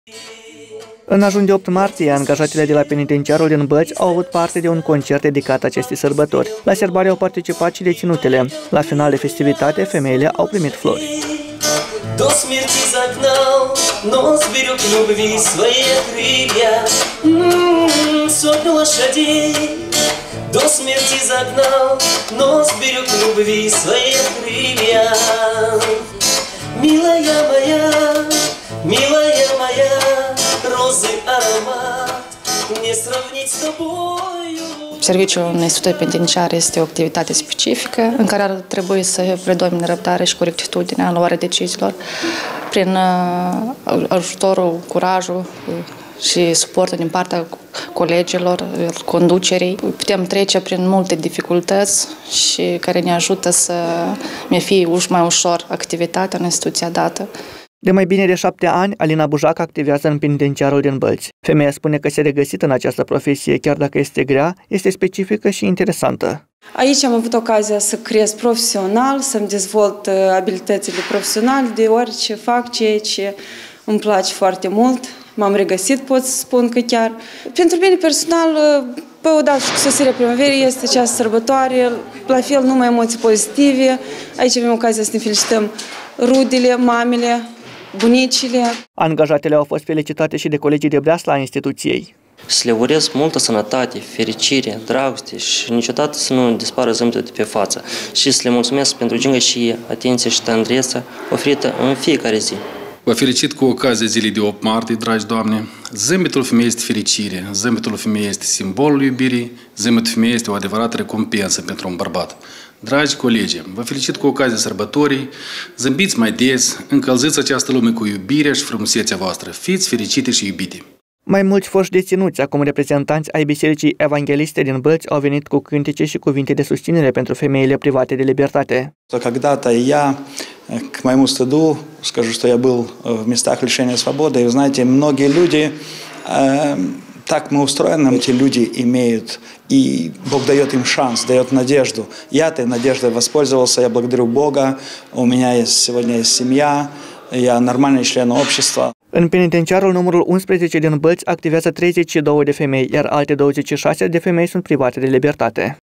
În ajun de 8 martie, angajatele de la penitenciarul din Bălți au avut parte de un concert dedicat acestei sărbători. La serbare au participat și deținutele. La final de festivitate, femeile au primit flori. До смерти загнал, но сберег любви свои крылья. Сотню лошадей до смерти загнал, но сберег любви свои крылья. Милая моя, розы аромат, не сравнить с тобою. Serviciul unui institut penitenciar este o activitate specifică în care ar trebui să predomine răbdare și corectitudinea în luarea deciziilor prin ajutorul, curajul și suportul din partea colegilor, conducerii. Putem trece prin multe dificultăți și care ne ajută să ne fie mai ușor activitatea în instituția dată. De mai bine de 7 ani, Alina Bujac activează în penitenciarul din Bălți. Femeia spune că se regăsit în această profesie, chiar dacă este grea, este specifică și interesantă. Aici am avut ocazia să cresc profesional, să-mi dezvolt abilitățile profesionale, deoarece fac ceea ce îmi place foarte mult. M-am regăsit, pot să spun că chiar. Pentru mine personal, pe odată cu sosirea primăverii este această sărbătoare, la fel numai emoții pozitive. Aici avem ocazia să ne felicităm rudele, mamele, bunicile. Angajatele au fost felicitate și de colegii de breasla a instituției. Să le urez multă sănătate, fericire, dragoste și niciodată să nu dispară zâmbetul de pe față. Și să le mulțumesc pentru gingășie, atenție și tandreță oferită în fiecare zi. Vă felicit cu ocazia zilei de 8 martie, dragi Doamne. Zâmbetul femeii este fericire, zâmbetul femeii este simbolul iubirii, zâmbetul femeii este o adevărată recompensă pentru un bărbat. Dragi colegi, vă felicit cu ocazia sărbătorii, zâmbiți mai des, încălziți această lume cu iubirea și frumusețea voastră. Fiți fericite și iubite! Mai mulți foști deținuți, acum reprezentanți ai Bisericii Evangheliste din Bălți, au venit cu cântece și cuvinte de susținere pentru femeile private de libertate. Когда-то я к моему стыду скажу, что я был в местах лишения свободы. И, знаете, многие люди, так мы устроены, эти люди имеют, и Бог дает им шанс, дает надежду. Я этой надеждой воспользовался, я благодарю Бога, у меня сегодня есть семья, я нормальный член общества. În penitenciarul numărul 11 din Bălți activează 32 de femei, iar alte 26 de femei sunt private de libertate.